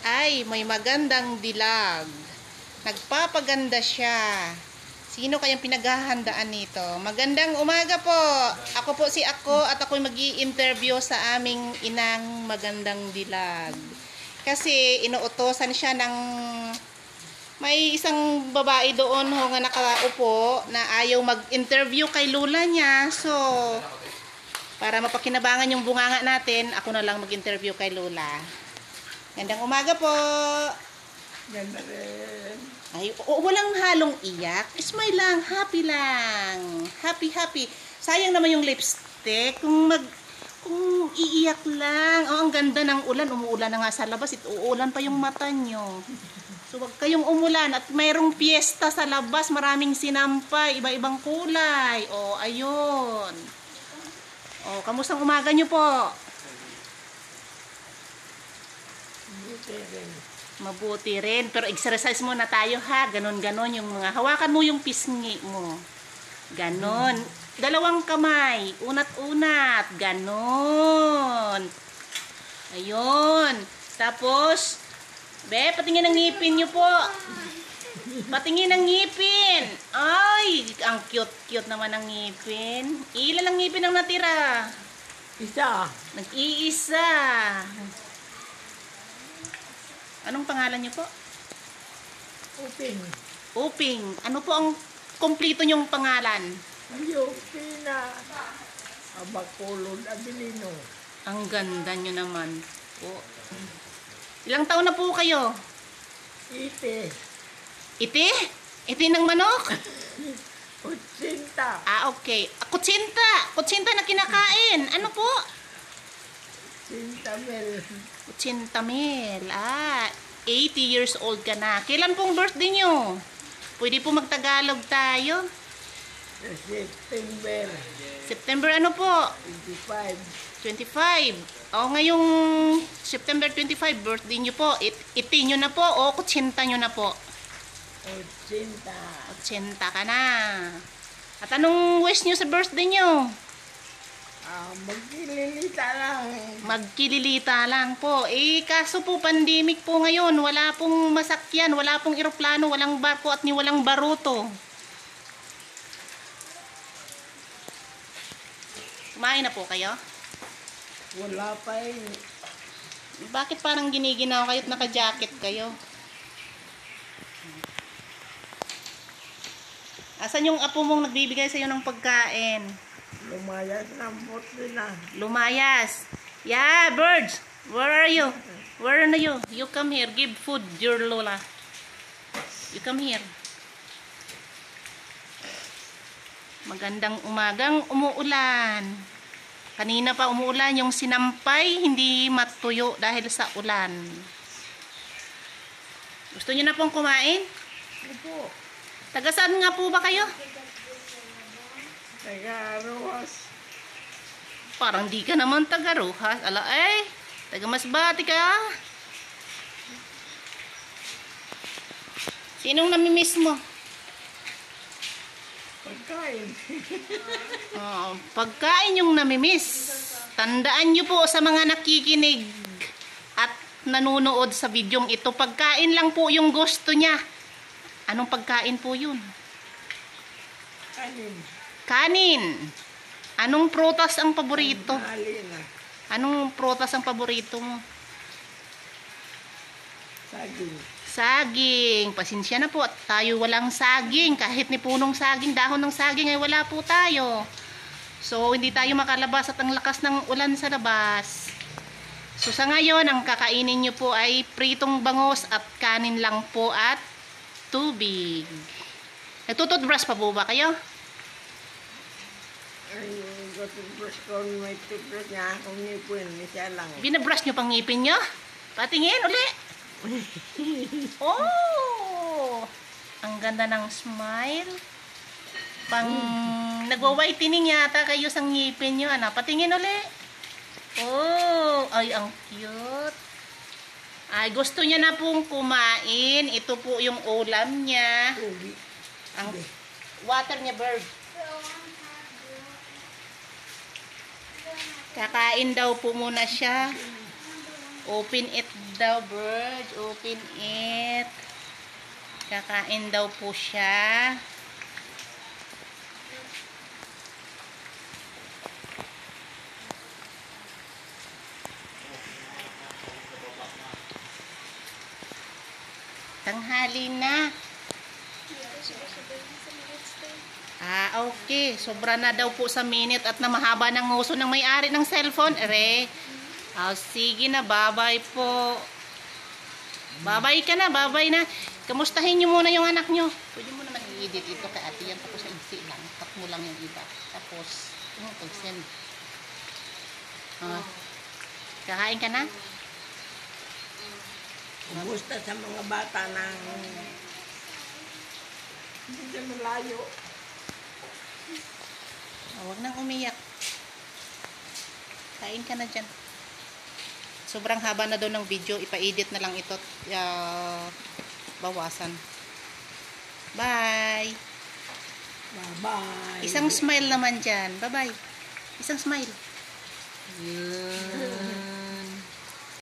ay may magandang dilag. Nagpapaganda siya. Sino kayang pinaghahandaan nito? Magandang umaga po. Ako po si at ako'y mag-i-interview sa aming inang magandang dilag. Kasi inuutosan siya ng may isang babae doon nga nakaupo na ayaw mag-interview kay lula niya. So, para mapakinabangan yung bunganga natin, ako na lang mag-interview kay lula. Gandang umaga po. Ganda rin. Ay, walang halong iyak. Smile lang, happy lang. Happy, happy. Sayang naman yung lipstick. Kung iiyak lang. Oh, ang ganda ng ulan. Umuulan na nga sa labas. Uulan pa yung mata nyo. So, wag kayong umulan. At mayroong piyesta sa labas. Maraming sinampay. Iba-ibang kulay. Oh, ayun. Oh, kamusta ang umaga nyo po? Buti rin. Mabuti rin. Pero exercise muna tayo ha. Ganon-ganon yung mga. Hawakan mo yung pisngi mo. Ganon. Dalawang kamay. Unat-unat. Ganon. Ayun. Tapos, patingin ang ngipin nyo po. Patingin ang ngipin. Ay, ang cute-cute naman ang ngipin. Ilan ang ngipin ang natira? Isa. Nag-iisa. Anong pangalan niyo po? Uping. Uping. Ano po ang kompleto niyong pangalan? Ayupina. Abacolod Abilino. Ang ganda niyo naman po. Ilang taon na po kayo? Ite. Iti? Iti ng manok? Utsinta. Ah, okay. Kutsinta. Kutsinta na kinakain. Ano po? Sintamel. Kutsinta mil. 80 years old ka na. Kailan pong birthday niyo? Pwede po magtagalog tayo. September. September ano po? 25. 25. Ngayong September 25, birthday nyo po. Iti nyo na po o kutsinta nyo na po? Utsinta. Kutsinta ka na. At anong wish nyo sa birthday nyo? Magkililita lang. Magkililita lang po. Kaso po pandemic po ngayon. Wala pong masakyan, wala pong eroplano, walang barko at ni walang baruto. Kumain na po kayo? Wala pa eh. Bakit parang giniginaw kayo at naka-jacket kayo? Asan yung apo mong nagbibigay sa iyo ng pagkain? Lumayas ng bote na. Lumayas. Yeah, birds. Where are you? Where are you? You come here. Give food, your Lola. You come here. Magandang umagang umuulan. Kanina pa umuulan. Yung sinampay, hindi matuyo dahil sa ulan. Gusto niyo na pong kumain? Opo. Taga saan nga po ba kayo? Taga-Rojas. Parang di ka naman taga Rojas. Ala taga Masbate ka. Sinong namimiss mo? Pagkain. Pagkain yung namimiss. Tandaan nyo po sa mga nakikinig at nanonood sa videong ito, pagkain lang po yung gusto niya. Anong pagkain po yun? Kanin. Kanin. Anong prutas ang paborito? Halina. Anong prutas ang paborito mo? Saging. Saging. Pasensya na po at tayo walang saging. Kahit ni punong saging, dahon ng saging ay wala po tayo. So, hindi tayo makalabas at ang lakas ng ulan sa labas. So, sa ngayon, ang kakainin nyo po ay pritong bangos at kanin lang po at tubig. Nagtututbrush pa po ba kayo? Ay, toothbrush ko, may toothbrush niya. Kung ngipin, siya lang. Binabrush nyo pang ngipin nyo? Patingin uli. Oh! Ang ganda ng smile. Nagwa-whitening yata kayo sa ngipin nyo. Patingin uli. Oh! Ay, ang cute. Ay, gusto niya na pong kumain. Ito po yung ulam niya. Ang water niya, bird. Kakain daw po muna siya. Open it daw, bird. Open it. Kakain daw po siya. Tanghali na. Okay. Sobra na daw po sa minute at na mahaba ng nguso ng may-ari ng cellphone. Sige na. Bye-bye po. Bye-bye ka na. Bye-bye na. Kamustahin nyo muna yung anak nyo. Pwede mo naman i-edit ito kay ate. Yan tapos i lang. Cut mo lang yung iba. Tapos, pag-send. Kakain ka na? Kumusta sa mga bata ng hindi na malayo? Huwag nang umiyak. Kain ka na dyan. Sobrang haba na daw ng video. Ipa-edit na lang ito. Bawasan. Bye! Bye-bye. Isang smile naman dyan. Bye-bye. Isang smile.